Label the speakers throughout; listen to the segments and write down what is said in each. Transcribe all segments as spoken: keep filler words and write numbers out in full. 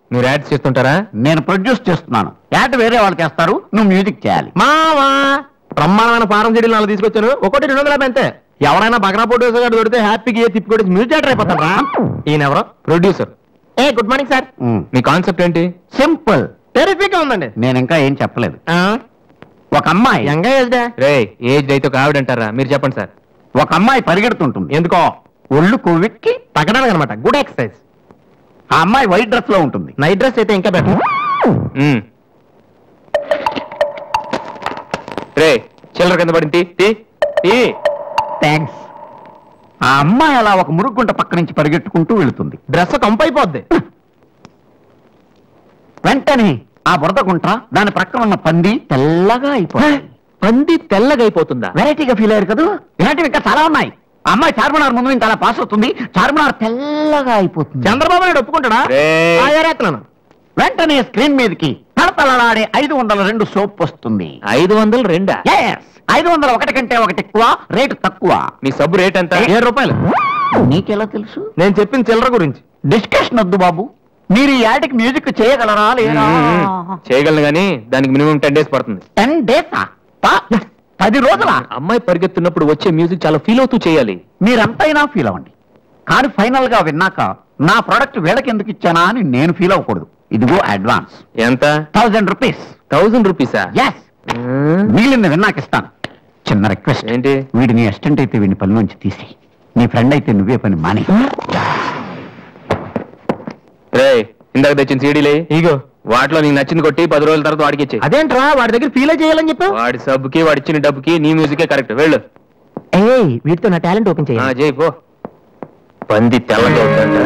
Speaker 1: మీరు యాడ్స్ చేస్తుంటారా?
Speaker 2: నేను ప్రొడ్యూస్ చేస్తున్నాను. యాడ్ వేరే వాళ్ళు చేస్తారు, నువ్వు మ్యూజిక్ చేయాలి.
Speaker 1: మావా బ్రహ్మాండమైన ఫారం చెడీలు నాలుగు తీసుకొచ్చాను. ఒకటి రెండు వందల యాభై అంతే. ఎవరైనా బగ్రా ప్రొడ్యూసర్ గారు దొరికితే హ్యాపీగా ఏ తిప్పి కొట్టి మ్యూజిక్ డైరెక్టర్ అయిపోతారా? ఈయన ఎవరో ప్రొడ్యూసర్. ఏ గుడ్ మార్నింగ్ సార్. మీ కాన్సెప్ట్ ఏంటి?
Speaker 2: సింపుల్,
Speaker 1: టెరిఫిక్ గా ఉందండి.
Speaker 2: నేను ఇంకా ఏం చెప్పలేదు. ఒక అమ్మాయి
Speaker 1: యంగ్ ఏజ్ రే ఏజ్ అయితే కావిడంటారా? మీరు చెప్పండి సార్.
Speaker 2: ఒక అమ్మాయి పరిగెడుతుంటుంది.
Speaker 1: ఎందుకో?
Speaker 2: ఒళ్ళు కొవ్వెక్కి
Speaker 1: తగ్గడానికి అనమాట. Good exercise.
Speaker 2: ఆ అమ్మాయి వైట్ డ్రెస్ లో ఉంటుంది.
Speaker 1: నైట్ డ్రెస్ అయితే ఇంకా బెటర్. రే చిల్లర కింద పడింది.
Speaker 2: థ్యాంక్స్. ఆ అమ్మాయి అలా ఒక మురుగుంట పక్క నుంచి పరిగెట్టుకుంటూ వెళుతుంది.
Speaker 1: డ్రెస్ కంప్ అయిపోద్ది.
Speaker 2: వెంటనే ఆ బురద గుంట దాని ప్రక్కన ఉన్న పంది తెల్లగా అయిపోతుంది.
Speaker 1: పంది తెల్లగా అయిపోతుందా?
Speaker 2: వెరైటీగా ఫీల్ అయ్యారు కదా. ఇలాంటివి ఇంకా చాలా ఉన్నాయి. ఆ అమ్మాయి చార్మినార్ ముందు ఇంకా అలా పాస్ అవుతుంది. చార్మినార్ తెల్లగా అయిపోతుంది.
Speaker 1: చంద్రబాబు నాయుడు ఒప్పుకుంటాడా?
Speaker 2: వెంటనే స్క్రీన్ మీదకి తలతలలాడే ఐదు వందల రెండు సోప్ వస్తుంది.
Speaker 1: ఐదు వందల రెండా?
Speaker 2: ఐదు వందల ఒకటి కంటే ఒకటి ఎక్కువ, రేటు తక్కువ.
Speaker 1: మీ సబ్బు రేట్ ఎంత? ఏడు రూపాయలు.
Speaker 2: నీకెలా తెలుసు?
Speaker 1: నేను చెప్పిన చిల్లర గురించి.
Speaker 2: డిస్కషన్ వద్దు బాబు. మీరు ఈ యాడ్కి మ్యూజిక్ చేయగలరా? లేదా?
Speaker 1: చేయగలను కానీ దానికి మినిమం టెన్ డేస్ పడుతుంది.
Speaker 2: టెన్ డేసా? పది రోజుల?
Speaker 1: అమ్మాయి పరిగెత్తున్నప్పుడు వచ్చే మ్యూజిక్ చాలా ఫీల్ అవుతూ చేయాలి.
Speaker 2: మీరంతైనా ఫీల్ అవ్వండి, కానీ ఫైనల్ గా విన్నాక నా ప్రోడక్ట్ వీళ్ళకి ఎందుకు ఇచ్చానా అని నేను ఫీల్ అవ్వకూడదు. ఇదిగో అడ్వాన్స్.
Speaker 1: ఎంత?
Speaker 2: Thousand rupees.
Speaker 1: థౌజండ్ రూపీసా?
Speaker 2: ఎస్. మిగిలింది విన్నాక ఇస్తాను. చిన్న రిక్వెస్ట్.
Speaker 1: ఏంటి?
Speaker 2: వీడిని అసిస్టెంట్ అయితే వీడిని పని నుంచి తీసి, నీ ఫ్రెండ్ అయితే నువ్వే పని మాని.
Speaker 1: రే ఇందాక తెచ్చిన సీడీలే ఇగో, వాటిలో నీకు నచ్చింది కొట్టి పది రోజుల తర్వాత వాడికి ఇచ్చే.
Speaker 2: అదేంట్రా వాడి దగ్గర ఫీల్ చేయాలని చెప్పి?
Speaker 1: వాడి సబ్బుకి వాడి ఇచ్చిన డబ్బుకి నీ మ్యూజికే కరెక్ట్. వెళ్ళు.
Speaker 2: ఏ వీటితో నా టాలెంట్ ఓపెన్ చేయ.
Speaker 1: చేయి పో. పంది తెల్లగా అవుతుందంట.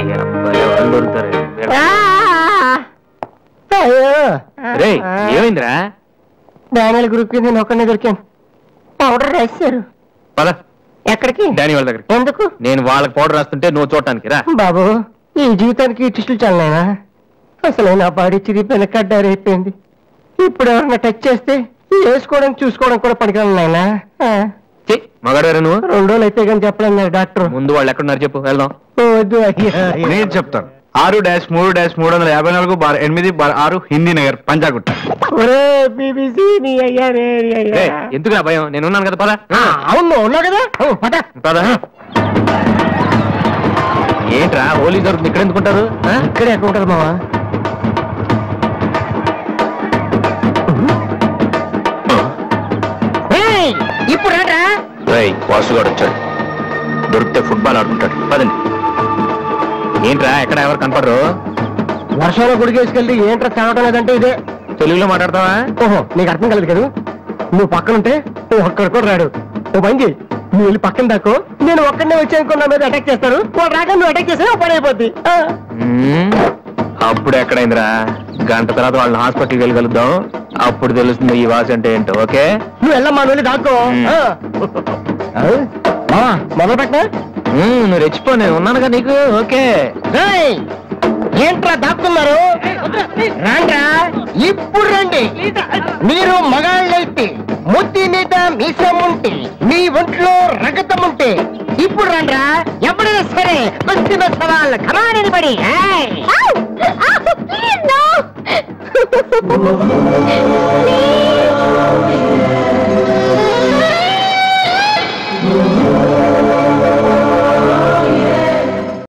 Speaker 1: రే ఏమైందిరా?
Speaker 2: డానియల్ గ్రూప్ నేను ఒక్కనే దొరికాను. పౌడర్ రాశారు.
Speaker 1: పద.
Speaker 2: ఎక్కడికి?
Speaker 1: డాని వాళ్ళ దగ్గర.
Speaker 2: ఎందుకు?
Speaker 1: నేను వాళ్ళకి పౌడర్ రాస్తుంటే నువ్వు చూడటానికి రా.
Speaker 2: బాబు ఈ జీవితానికి టిస్టులు చాలనా? అసలు నా బాడీ చిరిగిపోయిన కడ్డారైపోయింది. ఇప్పుడు ఎవరన్నా టచ్ చేస్తే వేసుకోవడం చూసుకోవడం కూడా పనికిరాను నాయనా.
Speaker 1: మగాడు నువ్వు.
Speaker 2: రెండు రోజులు అయితే కానీ చెప్పలేదు డాక్టర్.
Speaker 1: ముందు వాళ్ళు ఎక్కడున్నారు చెప్పు, వెళ్దాం.
Speaker 2: వద్దు అయ్యా.
Speaker 3: నేను చెప్తాను. ఆరు డాష్ మూడు డాష్ మూడు వందల యాభై నాలుగు బార్ ఎనిమిది బార్ ఆరు హిందీ నగర్ పంజాగుట్ట.
Speaker 1: ఎందుకు నా భయం? నేను ఉన్నాను కదా. పద.
Speaker 2: అవును ఉన్నావు కదా. పద
Speaker 1: పద. ఏంట్రా హోలీ దొరుకుతుంది ఇక్కడ ఎందుకుంటారు?
Speaker 2: ఇక్కడే ఎక్కడ ఉంటారు మావా? ఇప్పుడు
Speaker 1: వాసుగాడు వచ్చాడు. దొరికితే ఫుట్బాల్ ఆడుకుంటాడు. పదండి. ఏంట్రా ఎక్కడ ఎవరు కనపడరు?
Speaker 2: వర్షంలో గుడికేసుకెళ్ళి ఏంట్రా చదవటం లేదంటే ఇదే.
Speaker 1: తెలుగులో మాట్లాడతావా?
Speaker 2: ఓహో నీకు అర్థం కలదు కదా. నువ్వు పక్కనుంటే నువ్వు ఒక్కడ కూడా రాడు. ఓ బంగి నువ్వు వెళ్ళి పక్కన దాకో. నేను ఒక్కడనే వచ్చానుకో నా మీద అటాక్ చేస్తారు. వాడు రాక నువ్వు అటాక్ చేస్తే పని అయిపోద్ది.
Speaker 1: అప్పుడు ఎక్కడైందిరా? గంట తర్వాత వాళ్ళని హాస్పిటల్కి వెళ్ళగలుగుతాం. అప్పుడు తెలుస్తుంది ఈ వాసి అంటే ఏంటో. ఓకే
Speaker 2: నువ్వు వెళ్ళమ్మా, నువ్వు వెళ్ళి దాక్కో. మొదలు పెట్టినా
Speaker 1: నువ్వు రెచ్చిపో, నేను ఉన్నానుగా నీకు. ఓకే
Speaker 2: ఏంట్రా దాక్కున్నారు? రాండ్రా ఇప్పుడు రండి. మీరు మగాళ్ళైతే ముద్ది మీద మీసం ఉంటే, మీ ఒంట్లో రగతం ఉంటే ఇప్పుడు రండ్రా. ఎప్పుడైనా సరే వచ్చిన సవాళ్ళు కమానని పడి.
Speaker 4: Please, no! Please!